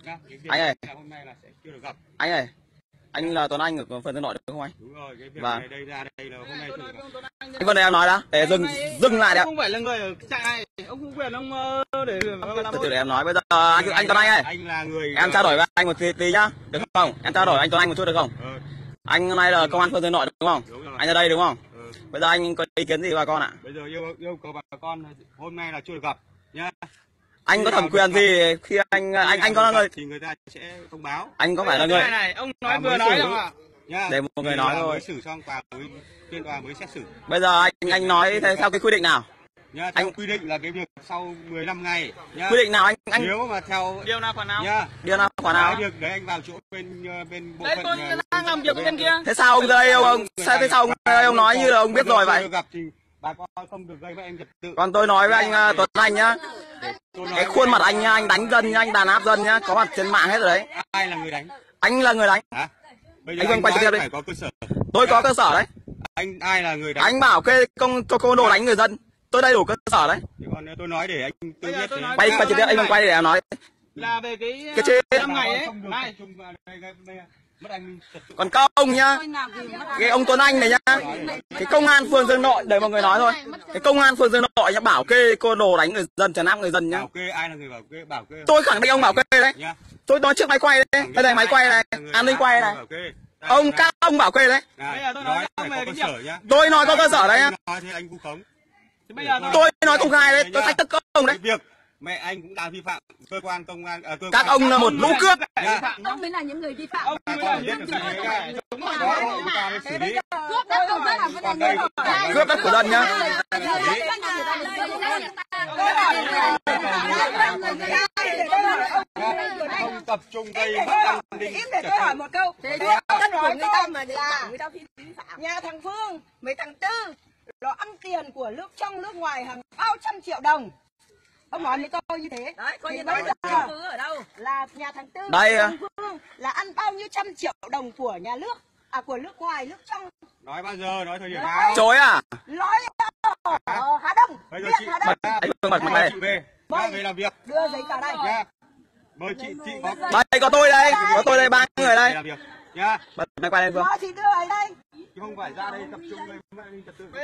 Anh ơi, hôm nay là sẽ chưa được gặp. anh ơi, anh là Tuấn Anh ở phường Tân Nội đúng không anh? Đúng rồi, cái việc Vâng. này đây ra đây là hôm nay chưa được gặp. Anh Vân này em nói đã, để dừng lại đấy. Không phải là người ở trại này, ông không quyền ông để Từ từ để em nói. Bây giờ anh Tuấn Anh ơi, Anh là người em trao đổi với anh một tí nhá, được không? Em trao đổi với anh Tuấn Anh một chút được không? Anh hôm nay là công an phường Tân Nội đúng không? Đúng rồi. Anh ở đây đúng không? Bây giờ anh có ý kiến gì bà con ạ? Bây giờ yêu cầu bà con hôm nay là chưa được gặp nhá. Anh có thẩm quyền gì khi anh có là người thì người ta sẽ thông báo. Anh có phải là người này, ông nói vừa nói đâu ạ? Để một người nói thôi. mới xử xong tòa mới phiên tòa mới xét xử. Bây giờ anh nói theo cái quy định nào? Nhá, theo quy định là cái việc sau 15 ngày nhá. Quy định nào anh? Nếu mà theo Điều nào khoản nào? nhá. Điều nào khoản nào? Cái việc đấy anh vào chỗ bên bộ Đây phận. tôi đang làm việc bên kia. Thế sao ông ra đây ông thế sao ông nói như là ông biết rồi vậy? Gặp thì bà con không được gây với em trật tự. Còn tôi nói với anh Tuấn Anh nhá, cái khuôn mặt anh nhá, anh đánh dân nhá, anh đàn áp dân nhá, có mặt trên mạng hết rồi đấy. Ai là người đánh? Anh là người đánh. Hả? Bây giờ Anh quay trực tiếp đi. phải có cơ sở. Tôi có cơ sở đấy. Anh ai là người đánh? Anh bảo cái cho cô đồ đánh người dân. Tôi đầy đủ cơ sở đấy. Thì còn tôi nói để anh tôi biết thế. Quay trực tiếp anh còn quay để em nói. Là về cái chết 5 ngày ấy. Này. Mất anh trật tự. Còn ông nhá, cái ông Tuấn Anh này nhá, cái công an phường Dương Nội để mọi người nói thôi. Cái công an phường Dương Nội nhá bảo kê cô đồ đánh người dân, trấn áp người dân nhá. Bảo kê ai là người bảo kê? Tôi khẳng định ông bảo kê đấy. Tôi nói trước máy quay đấy. Đây này máy quay này, an ninh quay này. Ông các ông bảo kê đấy. Bây giờ tôi nói về cái việc. Tôi nói có cơ sở đấy nhá. Nói thế anh vu khống. Tôi nói công khai đấy, tôi thách thức các ông đấy. Việc mẹ anh cũng đang vi phạm cơ quan công an các ông là một lũ cướp. Ông mới là những người vi phạm. Ông mới là những người Cướp đất của dân nhá. Không tập trung gây Im để tôi hỏi một câu. Đất của người ta mà người ta vi phạm. Nhà thằng Phương, mấy thằng Tư, nó ăn tiền của nước trong nước ngoài hàng bao trăm triệu đồng. Ông nói với tôi như thế. Đấy, coi như bây giờ ở đâu? Là nhà thằng Tư, đây thằng Phương là ăn bao nhiêu trăm triệu đồng của nhà nước, của nước ngoài, nước trong. nói bao giờ, nói thời điểm nào? Chối à? Nói ở Hà Đông. Bây giờ chị anh Phương bật mặt chị về làm việc. Đưa giấy tờ đây. Mời chị có. Đây có tôi đây, ba người đây. Nhá. Bật máy quay lên Phương. Chị đưa ở đây. Chứ không phải ra đây tập trung gây mất an ninh trật tự.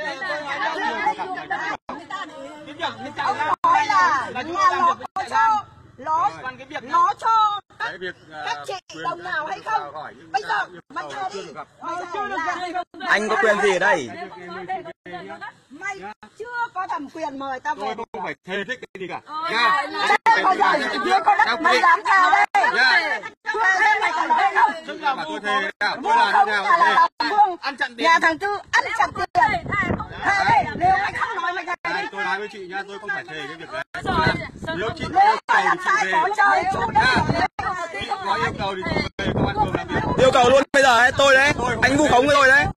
Ông nói là nhà nó có cho nó cho các chị đồng nào hay không? Bây giờ mày thề đi. Anh có quyền gì ở đây? Mày chưa có thẩm quyền mời tao về. Tôi không phải thề thích cái gì cả. Bao giờ chưa có đất mày dám vào đây. Thuê mày còn đây không? Tôi thề tôi là như nào ăn chặn tiền. Nhà thằng Tư ăn chặn tiền. Thề, nếu anh không nói mày thề đi. Tôi nói với chị nha, tôi không phải thề cái việc đấy. Nếu chị Nếu mày làm sai có trời chú đấy. Chị có yêu cầu thì chị về công an phường làm việc. Yêu cầu luôn bây giờ ấy, tôi đấy. Anh vu khống với tôi đấy.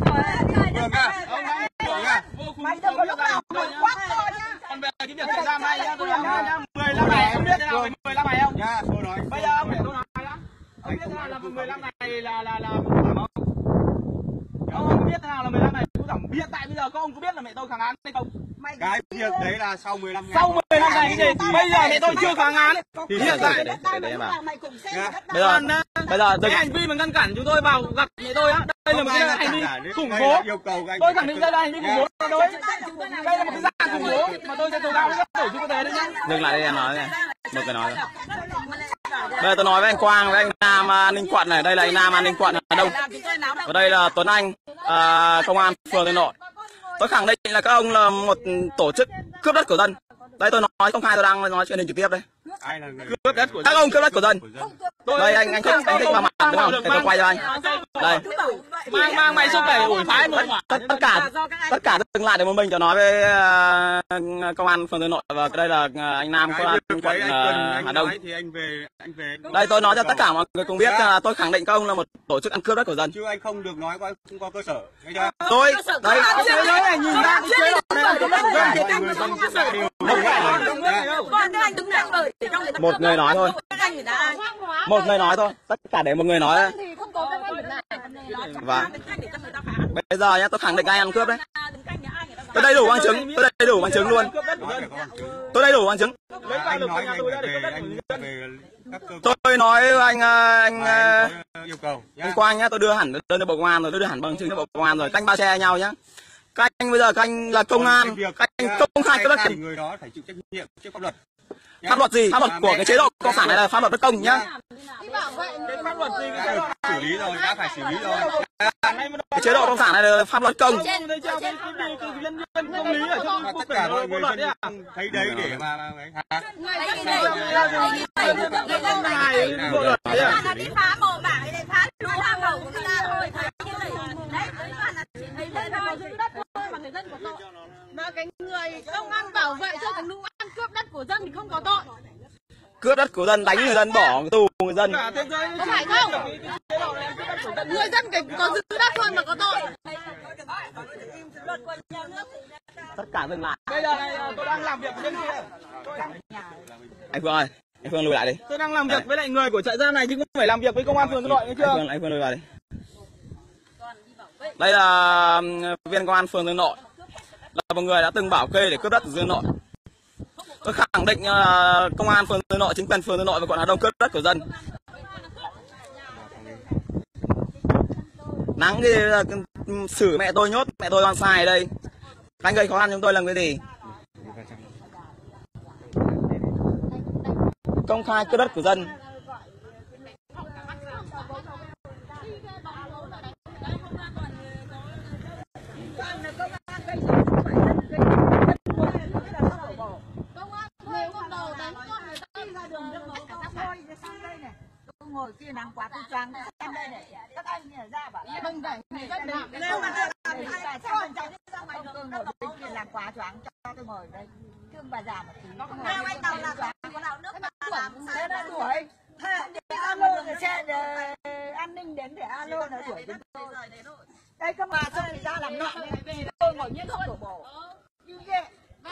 Mày đừng có lúc nào mày quát to nhá. Còn về cái việc xảy ra này nhá, tôi nói nhá, 15 ngày không biết thế nào với 15 ngày không? Nha, tôi nói. Bây giờ ông để tôi nói nhá. Ông biết thế nào là 15 ngày là không? Ông không biết thế nào là 15 ngày phúc thẩm. Hiện tại bây giờ có ông có biết là mẹ tôi kháng án hay không? Cái việc đấy là sau 15 ngày. Sau 15 ngày cái gì? Bây giờ mẹ tôi chưa kháng án. Thì hiện tại để mà. Bây giờ cái hành vi mà ngăn cản chúng tôi vào gặp mẹ tôi á, đây là một cái hành vi khủng bố. Tôi khẳng định đây là hành vi khủng bố đối. Đây là một cái dạng khủng bố mà tôi sẽ tố cáo với các tổ chức quốc tế đấy nhá. Dừng lại đây em nói này. Một cái nói rồi. Bây giờ tôi nói với anh Quang với anh Nam an ninh quận này, đây là anh Nam an ninh quận ở Đông. Và đây là Tuấn Anh, công an phường Tân Nội. Tôi khẳng định là các ông là một tổ chức cướp đất của dân. Đây tôi nói công khai, tôi đang nói truyền hình trực tiếp đây. Ai là người cướp đất của các ông cướp đất của dân. Đây anh thích vào mặt đúng không? Để tôi quay cho anh. Đây. Mang mày xúc để ủi phái một tất cả dừng lại để một mình cho nói với công an phường Tân Nội, và đây là anh Nam công an quận Hà Đông. Đây tôi nói cho tất cả mọi người cùng biết là tôi khẳng định các ông là một tổ chức ăn cướp đất của dân. Chứ anh không được nói không có cơ sở. Tôi đây này nhìn ra một người nói thôi. Một người nói thôi, tất cả để một người nói. Và bây giờ nhá, tôi khẳng định ai ăn cướp đấy. Tôi đầy đủ bằng chứng, tôi đầy đủ bằng chứng luôn. Tôi đầy đủ bằng chứng. Anh nói anh về các cơ quan. Tôi nói với anh Yêu cầu anh Quang nhá, tôi đưa hẳn đơn cho Bộ Công an rồi, tôi đưa hẳn bằng chứng cho Bộ Công an rồi. Các anh bao che nhau nhá. Các anh bây giờ các anh là công an, các anh công khai cái đất người đó phải chịu trách nhiệm trước pháp luật. Pháp luật gì? Pháp luật của cái chế độ cộng sản này là pháp luật bất công nhá. Pháp luật gì Xử lý rồi, đã phải xử lý rồi. Cái chế độ cộng sản này là pháp luật công. công lý ở trong Tất cả mọi người dân thấy đấy để mà đi phá mồ mả để phá phá mồ của người ta thôi, thấy như này đấy, thấy lên thôi, giữ đất thôi mà người dân có tội. Mà cái người công an bảo vệ cho cái lũ ăn cướp đất của dân thì không có tội. Cướp đất của dân, đánh người dân, bỏ tù người dân. Có phải không? Người dân cái có giữ đất thôi mà có tội. Tất cả dừng lại. Bây giờ này tôi đang làm việc bên kia. Anh Phương ơi, anh Phương lùi lại đi. Tôi đang làm việc với lại người của trại giam này chứ không phải làm việc với công an phường Tân Nội nữa chưa? Anh Phương lùi lại đi. Đây là viên công an phường Tân Nội, là một người đã từng bảo kê để cướp đất ở Tân Nội. Tôi khẳng định công an phường Tân Nội, chính quyền phường Tân Nội và quận Hà Đông cướp đất của dân. Nắng thì xử mẹ tôi nhốt, mẹ tôi đang xài ở đây. Anh gây khó khăn chúng tôi làm cái gì? Công khai cướp đất của dân. Ngồi kia nắng quá tôi choáng xem đây này, các anh ra bảo không đẩy người dân đến Nếu mà làm thì ai xem cháu ra ngoài đường ngồi bên kia làm quá choáng cho tôi ngồi đây. Thương bà già một tí. Nào anh Tàu làm có nào nước mà làm thế nó đuổi. Thế đi alo người xe an ninh đến để alo nó đuổi chúng tôi. Đây các bà xong thì ra làm loạn vì tôi ngồi như không đổ bộ. Như vậy.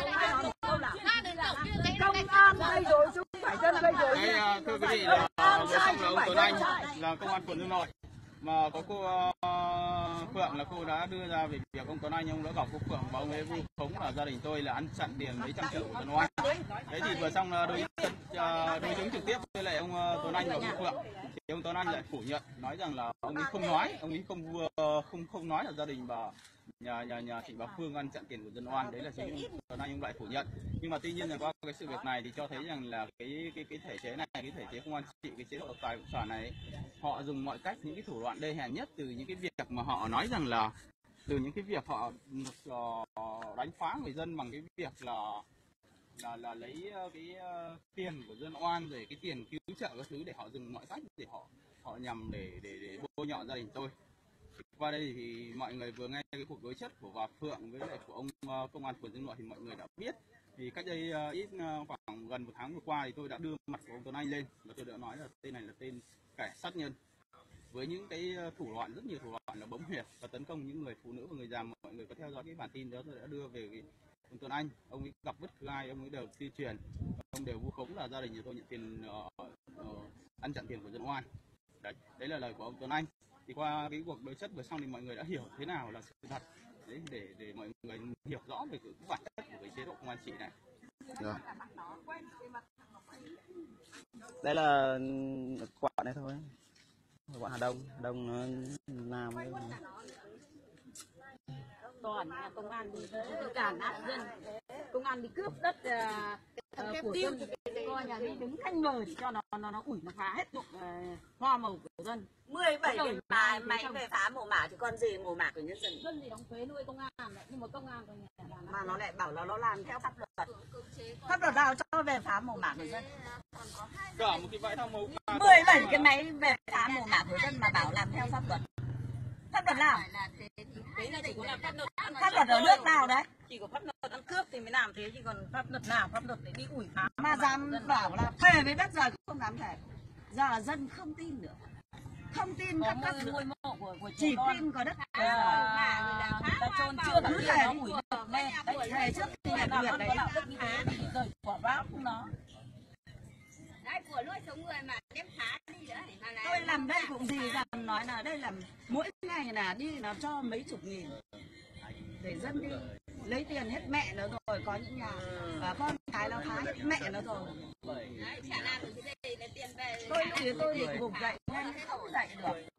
Công an gây rối chứ không phải dân gây rối. Thưa quý vị, là ông Tuấn Anh là công an phường Tân Nội, mà có cô Phượng là cô đã đưa ra về việc ông Tuấn Anh, ông đã gặp cô Phượng và ông ấy vu khống là gia đình tôi là ăn chặn tiền mấy trăm triệu của Tân Oan. Đấy thì vừa xong đối chứng trực tiếp với lại ông Tuấn Anh và cô Phượng, thì ông Tuấn Anh lại phủ nhận, nói rằng là ông ấy không nói, ông ấy không nói là gia đình bà nhà chị bà Phương ăn chặn tiền của Dân Oan. Đấy là chính Tuấn Anh ông lại phủ nhận. Nhưng mà tuy nhiên là qua cái sự việc này thì cho thấy rằng là cái thể chế này, cái thể chế công an trị, cái chế độ độc tài cộng sản này, họ dùng mọi cách, những cái thủ đoạn đê hèn nhất, từ những cái việc mà họ nói rằng là từ những cái việc họ đánh phá người dân bằng cái việc là lấy cái tiền của Dân Oan, rồi cái tiền cứu trợ các thứ, để họ dùng mọi cách để họ nhằm để bôi nhọ gia đình tôi. Qua đây thì mọi người vừa nghe cái cuộc đối chất của bà Phượng với lại của ông công an phường Tân Nội thì mọi người đã biết. Thì cách đây khoảng gần một tháng vừa qua thì tôi đã đưa mặt của ông Tuấn Anh lên và tôi đã nói là tên này là tên kẻ sát nhân, với những cái thủ đoạn, rất nhiều thủ đoạn là bấm huyệt và tấn công những người phụ nữ và người già. Mọi người có theo dõi cái bản tin đó, tôi đã đưa về cái ông Tuấn Anh, ông ấy gặp bất cứ ai ông ấy đều tuyên truyền, ông đều vu khống là gia đình nhà tôi nhận tiền ăn chặn tiền của Dân Oan. Đấy là lời của ông Tuấn Anh. Thì qua cái cuộc đối chất vừa xong thì mọi người đã hiểu thế nào là sự thật, đấy, để mọi người hiểu rõ về cái bản chất của cái chế độ công an trị này. Rồi. Đây là quận này thôi, quận Hà Đông nó Nam ấy. Toàn công an đi cản áp dân, công an đi cướp đất của dân, coi nhà đi đứng canh mờ cho nó ủi nó phá hết dụng hoa màu của dân. 17 cái máy về phá mồ mả chứ còn gì mồ mả của nhân dân. Dân thì đóng thuế nuôi công an đấy, nhưng mà công an mà nó lại bảo là nó làm theo pháp luật. Pháp luật nào cho về phá mồ mả của dân? Cả một cái bãi thang màu 17 cái máy về phá mồ mả của dân mà bảo làm theo pháp luật. Pháp luật nào? Pháp luật ở nước nào đấy? Chỉ có pháp luật ăn cướp thì mới làm thế, chứ còn pháp luật nào, pháp luật để đi ủi phá. Mà dám bảo là thề với đất giờ không dám thề. Giờ là dân không tin nữa. Không tin các ngôi mộ của chỉ tin có đất. ta chôn chưa cứ thề đi ủi được mê. Thề trước thì nhận việc đấy. Rồi quả báo không nó. Đấy, của nuôi sống người mà đem phá đi nữa. Tôi làm đây cũng gì rằng nói là đây là mỗi ngày là đi nó cho mấy chục nghìn để dân đi. lấy tiền hết mẹ nó rồi, có những nhà con cái nó phá hết mẹ nó rồi. Tôi thì tôi định vùng dậy nhanh không dậy được.